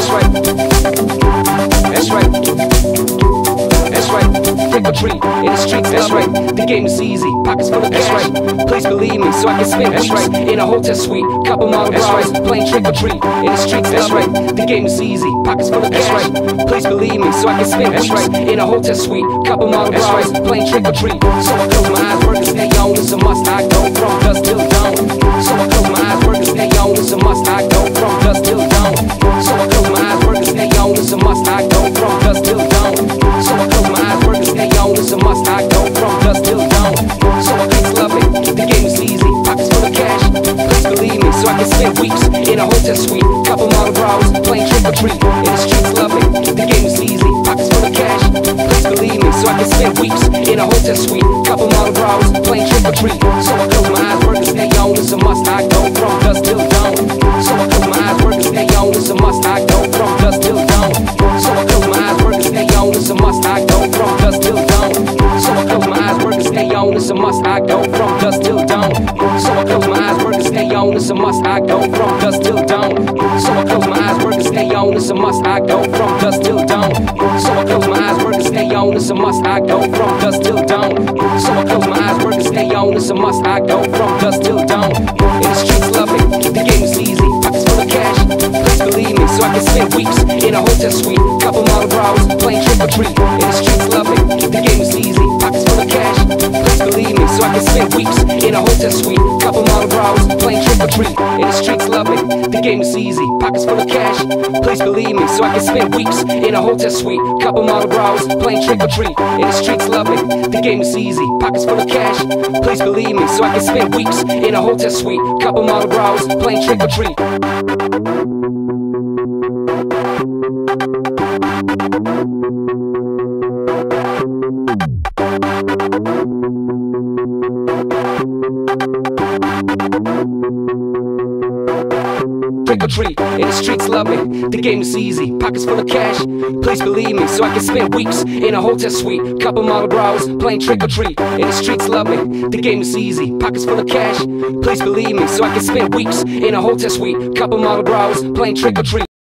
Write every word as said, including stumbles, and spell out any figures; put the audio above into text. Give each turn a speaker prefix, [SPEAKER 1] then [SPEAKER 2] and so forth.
[SPEAKER 1] That's right. That's right. That's right. Trick or treat in the streets. That's right. The game is easy. Pockets full of cash. That's right. Please believe me, so I can spend weeks. That's right. In a hotel suite, couple model bras, playing trick or treat in the streets. That's right. The game is easy. Pockets full of cash. That's right. Please believe me, so I can spend weeks. That's right. In a hotel suite, couple model bras, playing trick or treat. So I close my eyes, work and stay on. It's a must. I go from dusk till dawn. So I close my eyes, work and stay on. It's a must. I go from dusk till dawn. So I close my eyes, work and stay on. It's a must. I go from dusk till dawn. So I close my eyes, work and stay on. It's a must. I go from dusk till dawn. So I please love it. The game is easy. Pockets full of cash. Please believe me, so I can spend weeks in a hotel suite. Couple model bras, playing trick or treat in the streets. Love it. The game is easy. Pockets full of cash. Please believe me, so I can spend weeks in a hotel suite. Couple model bras, playing trick or treat. So I close my eyes, work and stay on. It's a must. I go from dusk till dawn. So I close my eyes, work and stay on. It's a must. I go from dusk till dawn. So I close my eyes, work and stay on. It's a must. I go from dusk till dawn. So I close my eyes, work and stay on. It's a must. I go from dusk till dawn. So I close my eyes, work and stay on. It's a must. I go from dusk till dawn. So I close my eyes, work and stay on. It's a must. I go from dusk till dawn. So I close my eyes, work and stay on. It's a must. I go from dusk till dawn. So I close my eyes, work and stay on. It's a must. I go from dusk till dawn. In the streets, love it. The game is easy. Pockets full of cash. Please believe me, so I can spend weeks in a hotel suite. Couple model bras, playing trick or treat. In the streets, love it. The game is easy. Pockets full of cash. Please believe me, so I can spend weeks in a hotel suite. Couple model bras, playing trick or treat. In the streets, love it. The game is easy. Pockets full of cash. Please believe me, so I can spend weeks in a hotel suite. Couple model bras, playing trick or treat. In the streets, love it. The game is easy. Pockets full of cash. Please believe me, so I can spend weeks in a hotel suite. Couple model bras, playing trick or treat. Trick or treat, in the streets love me. The game is easy, pockets full of cash. Please believe me, so I can spend weeks in a hotel suite. Couple model bras, playing trick or treat. In the streets love me. The game is easy, pockets full of cash. Please believe me, so I can spend weeks in a hotel suite. Couple model bras, playing trick or treat.